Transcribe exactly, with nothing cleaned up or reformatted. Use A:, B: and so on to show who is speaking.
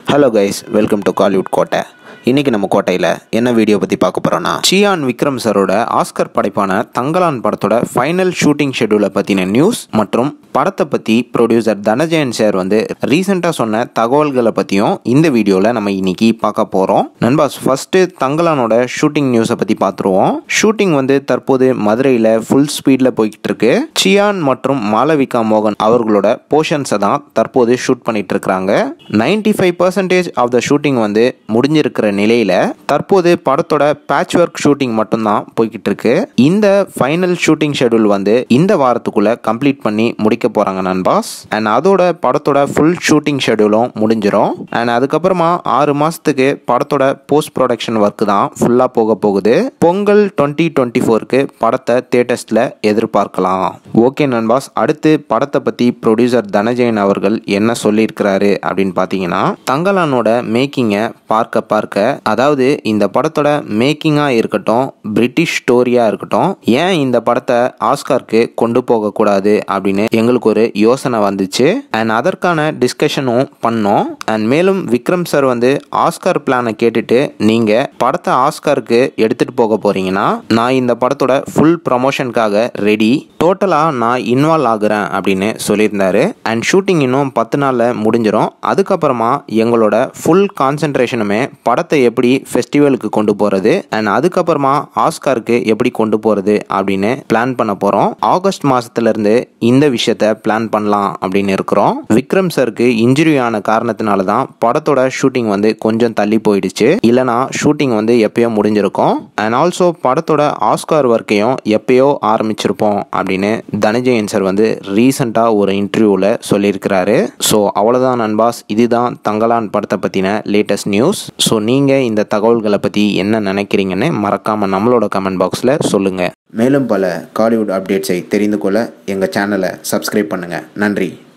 A: Hello guys, welcome to Kollywood Kotta. இன்னைக்கு நம்ம கோட்டையில் என்ன வீடியோ பற்றி பார்க்க போகிறோன்னா சியான் விக்ரம் சரோட ஆஸ்கர் படைப்பான தங்கலான் படத்தோட ஃபைனல் ஷூட்டிங் ஷெட்யூலை பற்றின நியூஸ் மற்றும் படத்தை பற்றி ப்ரொடியூசர் தனஜயன் சார் வந்து ரீசெண்டாக சொன்ன தகவல்களை பற்றியும் இந்த வீடியோவில் நம்ம இன்னைக்கு பார்க்க போகிறோம். நண்பாஸ், ஃபஸ்ட்டு தங்கலானோட ஷூட்டிங் நியூஸை பற்றி பார்த்துருவோம். ஷூட்டிங் வந்து தற்போது மதுரையில் ஃபுல் ஸ்பீடில் போய்கிட்டு இருக்கு. சியான் மற்றும் மாளவிகா மோகன் அவர்களோட போர்ஷன்ஸை தான் தற்போது ஷூட் பண்ணிட்டு இருக்கிறாங்க. Ninety five percentage of the shooting வந்து முடிஞ்சிருக்கிற நிலையில தற்போது படத்தோட பேட்ச் ஒர்க் ஷூட்டிங் மட்டும்தான் போய்கிட்டு இருக்கு. இந்த ஃபைனல் ஷூட்டிங் ஷெட்யூல் வந்து இந்த வாரத்துக்குள்ள கம்ப்ளீட் பண்ணி முடிக்க போறாங்க நண்பாஸ். அண்ட் அதோட படத்தோட ஃபுல் ஷூட்டிங் ஷெட்யூலும் முடிஞ்சிடும். அண்ட் அதுக்கப்புறமா ஆறு மாசத்துக்கு படத்தோட போஸ்ட் ப்ரொடக்ஷன் ஒர்க் தான் ஃபுல்லா போக போகுது. பொங்கல் டுவெண்ட்டி டுவெண்ட்டி ஃபோருக்கு படத்தை தியேட்டர்ஸ்ல எதிர்பார்க்கலாம். ஓகே நண்பாஸ், அடுத்து படத்தை பத்தி ப்ரொடியூசர் தனஜயன் அவர்கள் என்ன சொல்லியிருக்கிறாரு அப்படின்னு பாத்தீங்கன்னா, தங்கலானோட மேக்கிங்கை பார்க்க பார்க்க, அதாவது இந்த படத்தோட மேக்கிங்கா இருக்கட்டும், பிரிட்டிஷ் ஸ்டோரியா இருக்கட்டும், ஏன் இந்த படத்தை ஆஸ்காருக்கு கொண்டு போக கூடாது அப்படின்னு எங்களுக்கு ஒரு யோசனை வந்துச்சு. அண்ட் அதற்கான டிஸ்கஷனும் பண்ணோம். அண்ட் மேலும் விக்ரம் சார் வந்து ஆஸ்கார் பிளானை கேட்டுட்டு, நீங்க படத்தை ஆஸ்காருக்கு எடுத்துட்டு போக போறீங்கன்னா நான் இந்த படத்தோட ஃபுல் ப்ரமோஷனுக்காக ரெடி, டோட்டலா நான் இன்வால்வ் ஆகுறேன் அப்படின்னு சொல்லியிருந்தாரு. அண்ட் ஷூட்டிங் இன்னும் பத்து நாள்ல முடிஞ்சிடும். அதுக்கப்புறமா எங்களோட ஃபுல் கான்சென்ட்ரேஷனுமே படத்தை எப்படி ஃபெஸ்டிவலுக்கு கொண்டு போறது அண்ட் அதுக்கப்புறமா ஆஸ்காருக்கு எப்படி கொண்டு போறது அப்படின்னு பிளான் பண்ண போறோம். ஆகஸ்ட் மாசத்துல இருந்து இந்த விஷயத்த பிளான் பண்ணலாம் அப்படின்னு இருக்கிறோம். விக்ரம் சருக்கு இன்ஜுரி ஆன காரணத்தினால தான் படத்தோட ஷூட்டிங் வந்து கொஞ்சம் தள்ளி போயிடுச்சு. இல்லனா ஷூட்டிங் வந்து எப்பயோ முடிஞ்சிருக்கும். அண்ட் ஆல்சோ படத்தோட ஆஸ்கார் ஒர்க்கையும் எப்பயோ ஆரம்பிச்சிருப்போம் அப்படின்னு தனஜயன் சார் வந்து ரீசெண்டா ஒரு இன்டர்வியூல சொல்லியிருக்கிறாரு. ஸோ அவ்வளவுதான் நண்பாஸ், இதுதான் தங்கலான் படத்தை பத்தின லேட்டஸ்ட் நியூஸ். ஸோ நீங்க இந்த தகவல்களை பற்றி என்ன நினைக்கிறீங்கன்னு மறக்காமல் நம்மளோட கமெண்ட் பாக்ஸில் சொல்லுங்கள். மேலும் பல காலிவுட் அப்டேட்ஸை தெரிந்து கொள்ள எங்கள் சேனலை சப்ஸ்கிரைப் பண்ணுங்கள். நன்றி.